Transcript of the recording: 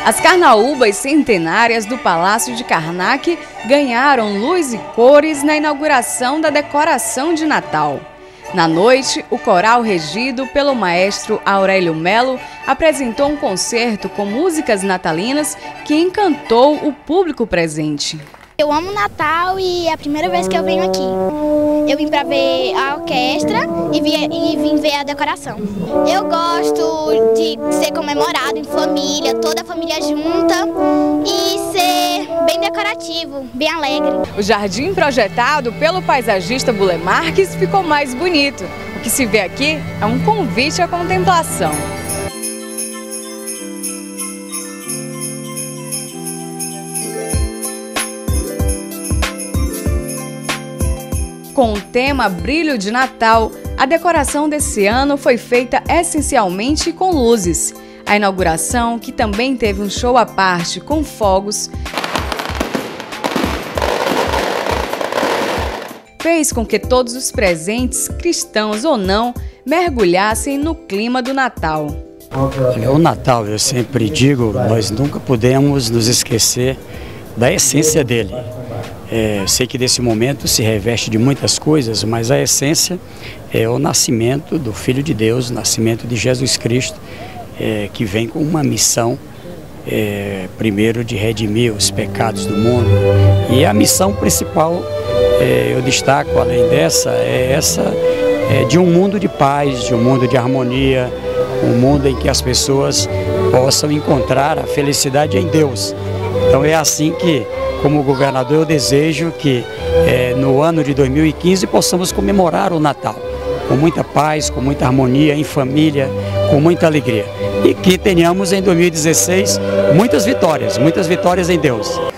As carnaúbas centenárias do Palácio de Karnak ganharam luz e cores na inauguração da decoração de Natal. Na noite, o coral regido pelo maestro Aurélio Melo apresentou um concerto com músicas natalinas que encantou o público presente. Eu amo Natal e é a primeira vez que eu venho aqui. Eu vim para ver a orquestra e vim ver a decoração. Eu gosto de ser comemorado em família, toda a família junta e ser bem decorativo, bem alegre. O jardim projetado pelo paisagista Bulé Marques ficou mais bonito. O que se vê aqui é um convite à contemplação. Com o tema Brilho de Natal, a decoração desse ano foi feita essencialmente com luzes. A inauguração, que também teve um show à parte com fogos, fez com que todos os presentes, cristãos ou não, mergulhassem no clima do Natal. O Natal, eu sempre digo, nós nunca podemos nos esquecer da essência dele. Eu sei que desse momento se reveste de muitas coisas, mas a essência é o nascimento do Filho de Deus, o nascimento de Jesus Cristo, que vem com uma missão, primeiro de redimir os pecados do mundo. E a missão principal, eu destaco, além dessa, de um mundo de paz, de um mundo de harmonia, um mundo em que as pessoas possam encontrar a felicidade em Deus. Então é assim que, como governador, eu desejo que no ano de 2015 possamos comemorar o Natal com muita paz, com muita harmonia, em família, com muita alegria. E que tenhamos em 2016 muitas vitórias em Deus.